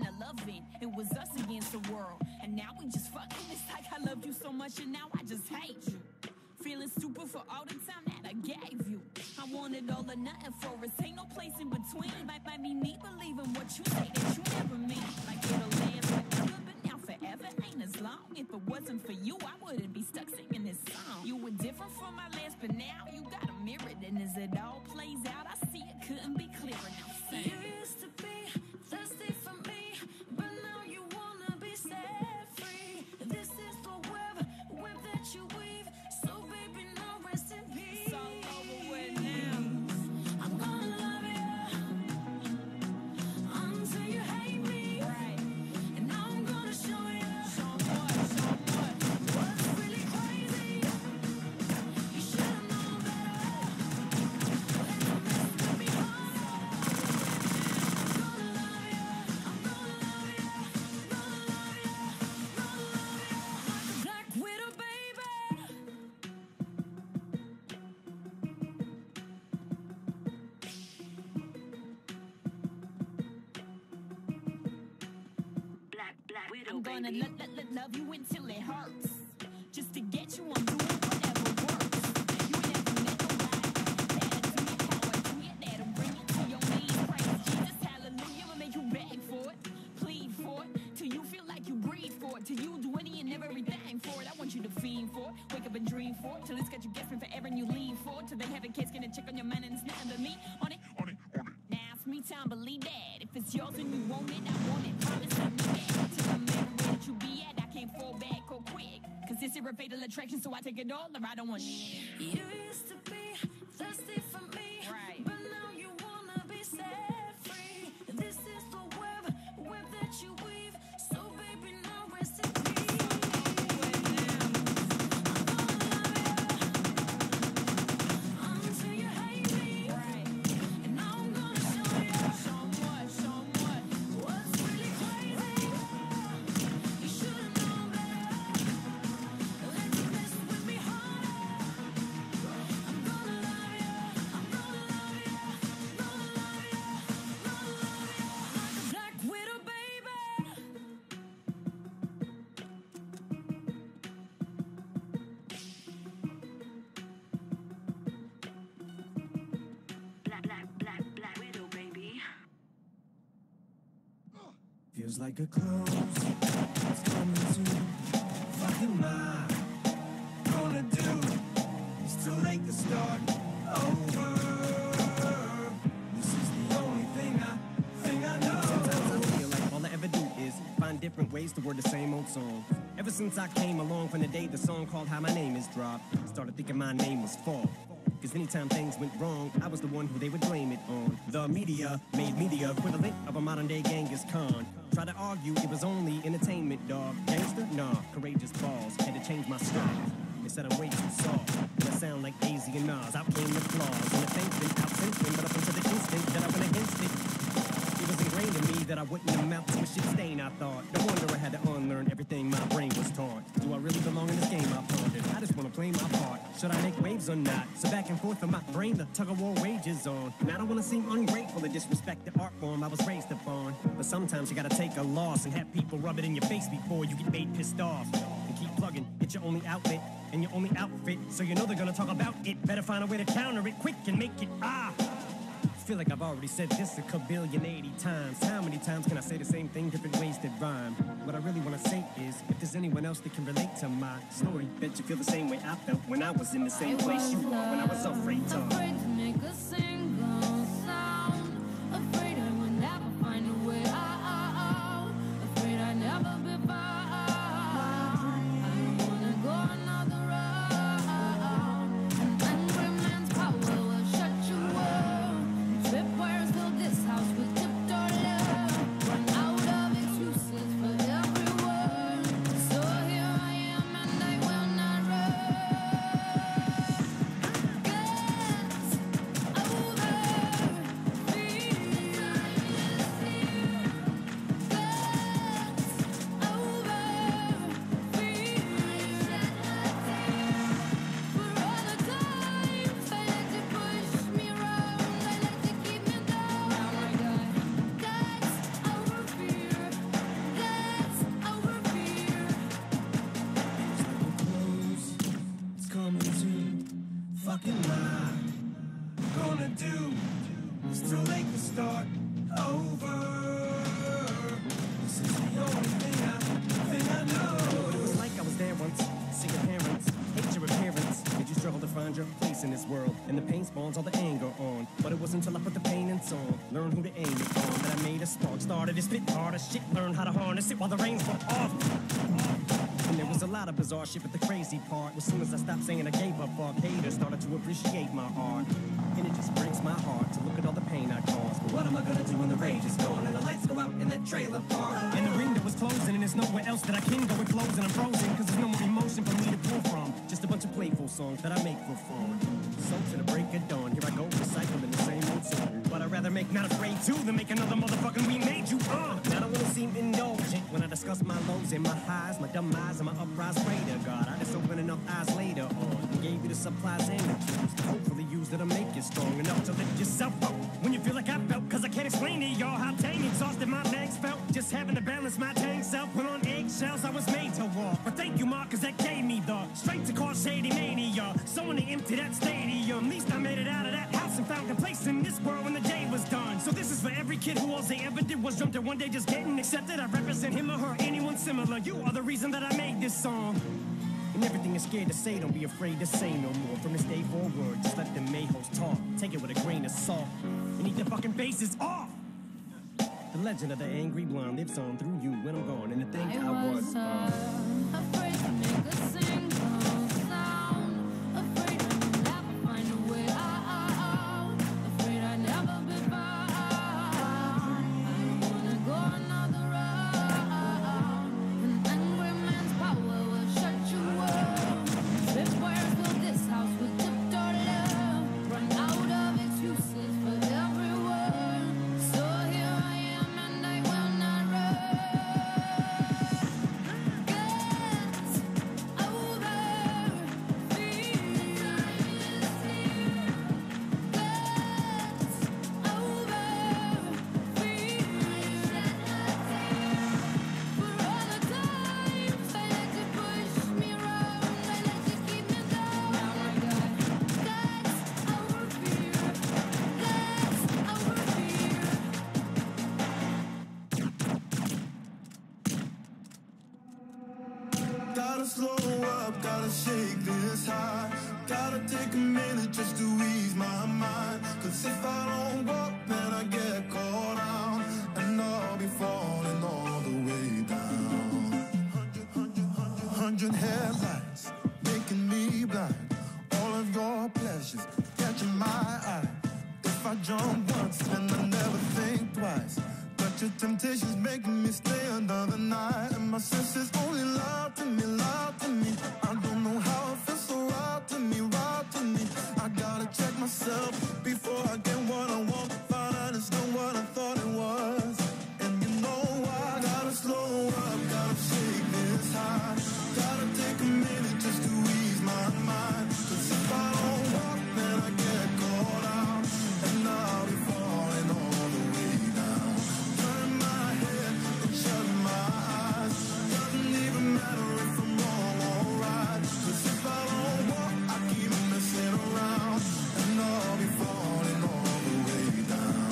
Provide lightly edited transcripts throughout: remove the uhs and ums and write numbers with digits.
a loving. It was us against the world, and now we just fucking. It's like I loved you so much, and now I just hate you. Feeling stupid for all the time that I gave you. I wanted all or nothing for us, ain't no place in between. Might be me believing what you say that you never mean. Like it'll last forever, but now forever ain't as long. If it wasn't for you, I wouldn't be stuck singing this song. You were different from my last, but now you got a mirror. And as it all plays out, I see it couldn't be clearer. Now sing. You used to be thirsty for me, but now you wanna be set free. This is the web that you weave. So baby, now rest in peace. It's all over with now. I'm gonna love you until you hate me. Right. And now I'm gonna show you So what? what's really crazy. You should've known better. Let the mess with me harder. I'm gonna love you. I'm gonna love you. Gonna love you. Gonna love you like a black widow, baby. Black Widow, I'm gonna baby. love you until it hurts. Just to get you, I'm doing whatever works. You never met nobody that'll do you how I do you. That'll bring you to your knees. Praise Jesus, hallelujah. I'll make you beg for it, plead for it, till you feel like you breathe for it, till you do any and everything for it. I want you to fiend for it, wake up and dream for it, till it's got you guessing forever and you lean for it, till they have a case, gonna check on your man and it's nothing but me on it. Now it's me time, believe that. If it's yours and you want it, I want it. Promise I'll be back till I'm everywhere that you be at. I can't fall back or quick, cause this is a fatal attraction, so I take it all or I don't want shit. You used to be thirsty for me, Right. but now you wanna be set free. This is the web that you weave. So baby, now rest in peace. I'm gonna love you until you hate me. Right. And now I'm gonna show you what's really crazy. You should've known better. Let the mess with me harder. I'm gonna love you. I'm gonna love you. Gonna love you. Gonna love you like a black widow, baby. Black Widow, baby. Feels like a close. It's coming soon. What am I gonna do? It's too late to start over. This is the only thing I know. Sometimes I feel like all I ever do is find different ways to word the same old song. Ever since I came along from the day the song called How My Name Is dropped, started thinking my name was Fall. Cause anytime things went wrong, I was the one who they would blame it on. The media made me the equivalent of a modern day Genghis Khan. Tried to argue it was only entertainment, dog. Gangster? Nah, courageous balls. Had to change my style. They said I'm way too soft, and I sound like Daisy and Nas. Out came the flaws, and the thing's been out since then. But up until the instant that I went against it, it was ingrained in me that I wouldn't amount to a shit stain, I thought. No wonder I had to unlearn everything my brain was taught. Do I really belong in this game? I pondered. I just wanna play my part. Should I make waves or not? So back and forth in my brain, the tug of war wages on. And I don't wanna seem ungrateful or disrespect the art form I was raised upon. But sometimes you gotta take a loss and have people rub it in your face before you get made pissed off. And keep plugging, it's your only outlet and your only outfit. So you know they're gonna talk about it. Better find a way to counter it quick and make it feel like I've already said this a kabillion 80 times. How many times can I say the same thing, different ways that rhyme? What I really want to say is, if there's anyone else that can relate to my story, bet you feel the same way I felt when I was in the same place you are, when I was afraid to. Afraid to make a single sound. Afraid I would never find a way out. Afraid I'd never be found. I don't wanna go another round. An angry man's power will shut you up. Tripwires fill this house with tiptoe love. Run out of excuses for every word. So here I am and I will not run. Get over me. fuck am I gonna do? It's too late to start over. This is the only thing I know. It was like I was there once, see your parents, hate your appearance. Did you struggle to find your place in this world? And the pain spawns all the anger on. But it wasn't until I put the pain in song, learned who to aim it on, that I made a spark, started to spit harder shit, learned how to harness it while the rains were off. And there was a lot of bizarre shit, but the crazy part was soon as I stopped saying I gave up, fuck haters started to appreciate my art. And it just breaks my heart to look at all the pain I caused. But what am I gonna do when the rage is gone and the lights go out in that trailer park? And the window is closing and there's nowhere else that I can go. It flows and I'm frozen cause there's no more emotion for me to pull from. Just a bunch of playful songs that I make for fun. So to the break of dawn, here I go recycling the same old song. But I'd rather make Not Afraid 2 than make another motherfucking We Made You. I don't wanna seem indulgent when I discuss my lows and my highs, my dumb eyes and my uprise. Pray to God, I just open enough eyes later on and gave you the supplies and the tools to hopefully use that to make you strong enough to lift yourself up when you feel like I felt. Cause I can't explain to y'all how dang exhausted my legs felt. Just having to balance my dang self. Put on eggshells, I was made to walk. But thank you, Mark, cause that gave me the strength to cause shady mania. So when they empty that stadium, at least I made it out of that house and found a place in this world when the day was done. So this is for every kid who all they ever did was dreamt that one day just getting accepted. I represent him or her, anyone similar. You are the reason that I made this song. And everything you're scared to say, don't be afraid to say no more. From this day forward, just let the mayhoes talk. Take it with a grain of salt and eat the fucking faces off. The legend of the angry blonde lives on through you when I'm gone. And to think I was afraid to make a single sound. Afraid I would never find a way out. Afraid I'd never be found. I don't wanna go another round. An angry man's power will shut you up. If where will this house will tiptoe love. Run out of excuses for every word. So here I am and I will not run. Gets over fear. Gets over fear. For all the times I let you push me around, I let you keep me down. Now I got that's over fear. That's over fear. Gotta slow up, gotta shake this high. Gotta take a minute just to ease my mind. Cause if I don't walk, then I get caught out. And I'll be falling all the way down. 100 headlights, making me blind. All of your pleasures catching my eye. If I jump once, then I never think twice. But your temptation's making me stay another night. And my senses only lie to me, lie to me. I don't know how it feels so right to me, right to me. I gotta check myself before I get what I want. Find out it's not what I thought it was. And you know I gotta slow up, gotta shake this high. Gotta take a minute just to ease my mind. Cause if I don't walk, then I get caught out. And I'll be falling all the way down. Turn my head and shut my eyes. Doesn't even matter if I'm wrong or right. Cause if I don't walk, I keep messing around. And I'll be falling all the way down.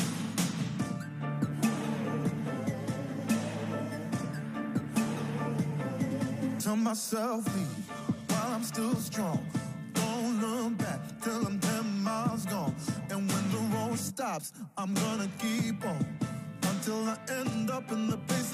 Tell myself leave while I'm still strong. Don't look back till I'm 10 miles gone. And when the road stops, I'm gonna keep on until I end up in the place